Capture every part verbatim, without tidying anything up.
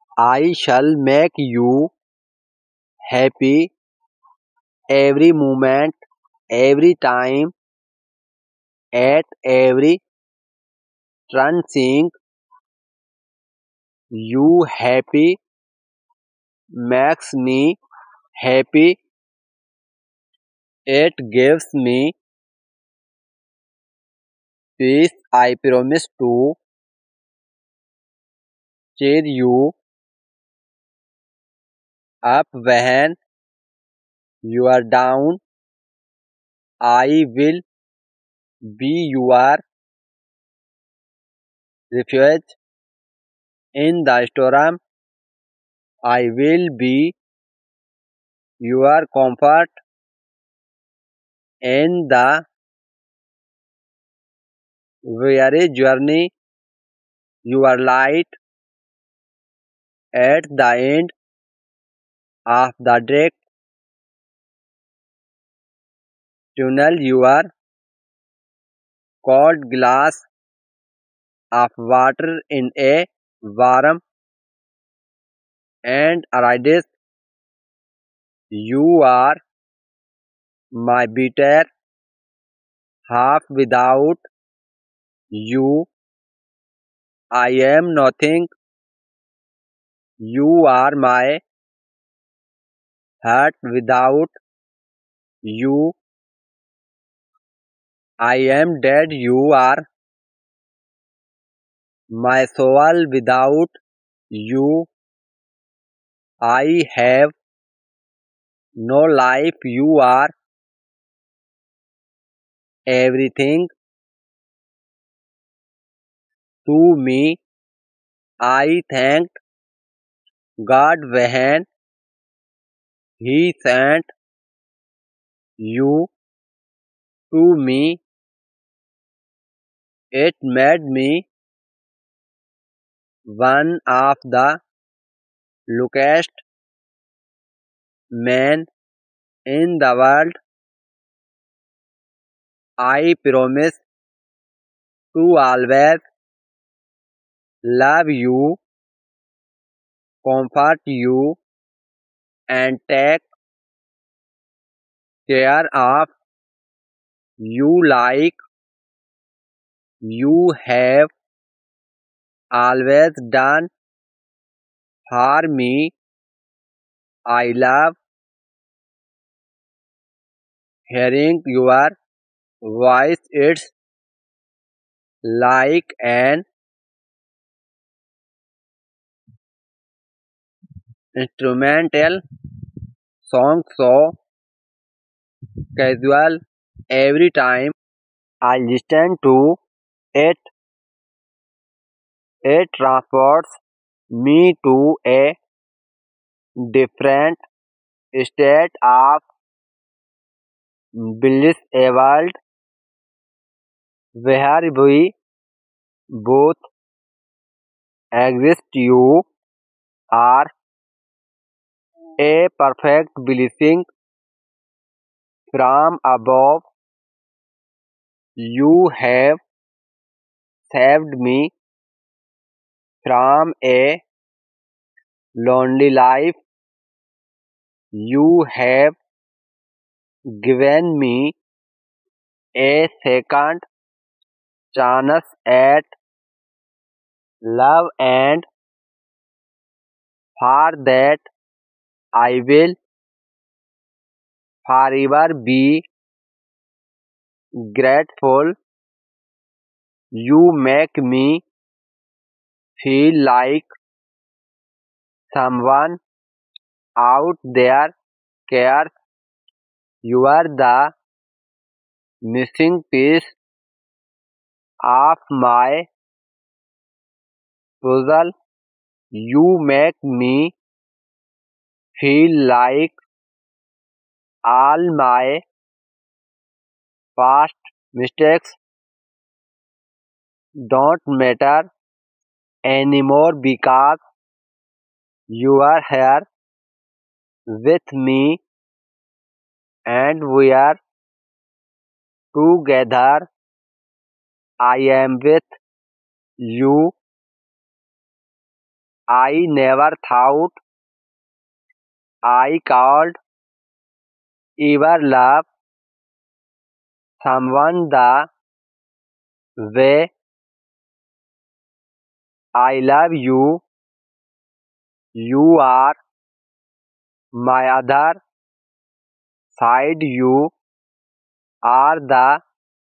I shall make you happy every moment, every time, at every turn. Seeing you happy makes me happy. It gives me peace. I promise to cheer you up when you are down. I will be your refuge in the storm. I will be your comfort in the weary journey. Your light at the end of the dark tunnel. Your cold glass of water in a warm and aridus. You are my better half. Without you, I am nothing. You are my heart. Without you, I am dead. You are my soul. Without you, I have no life. You are everything to me. I thanked God when He sent you to me. It made me one of the luckiest men in the world. I promise to always love you, comfort you, and take care of you like you have always done for me. I love hearing your voice. It's like an instrumental song, so casual. Every time I listen to it, it transports me to a different state of bliss, a world where we both exist. You are a perfect blessing from above. You have saved me from a lonely life. You have given me a second chance at love, and for that I will forever be grateful. You make me feel like someone out there cares. You are the missing piece of my puzzle. You make me feel like all my past mistakes don't matter anymore because you are here with me and we are together. I am with you. I never thought I could ever love someone the way I love you. You are my other side. You are the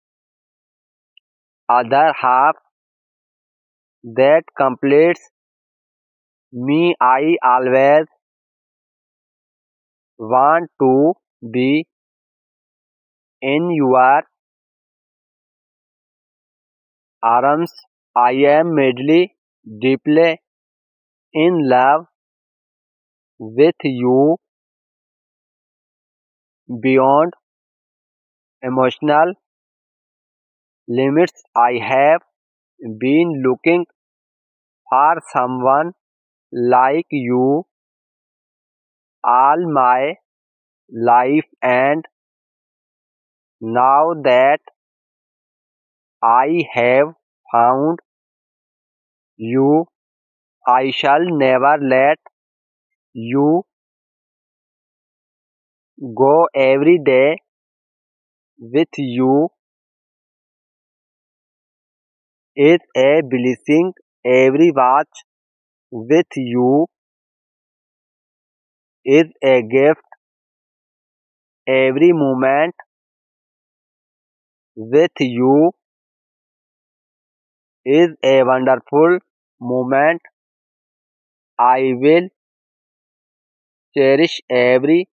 other half that completes me. I always want to be in your arms. I am madly, deeply in love with you beyond emotional limits. I have been looking for someone like you all my life, and now that I have found you, I shall never let you go. Every day with you is a blessing. Every watch with you is a gift. Every moment with you is a wonderful moment. I will cherish every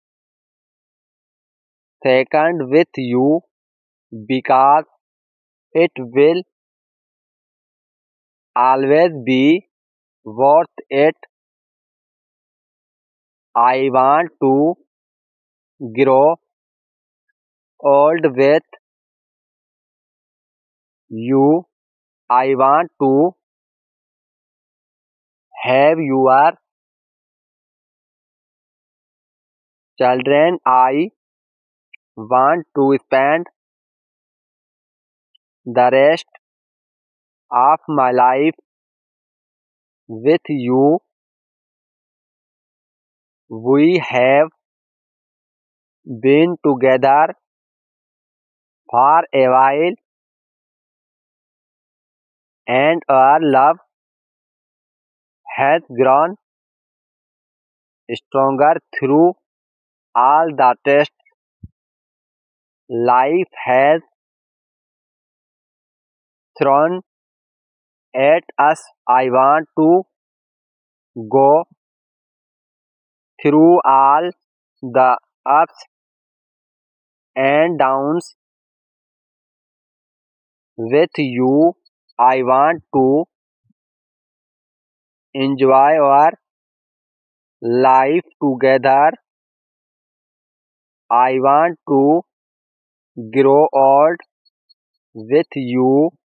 second with you because it will always be worth it. I want to grow old with you. I want to have your children. I want to spend the rest of my life with you. We have been together for a while, and our love has grown stronger through all the tests life has thrown at us. I want to go through all the ups and downs with you. I want to enjoy our life together. I want to grow old with you.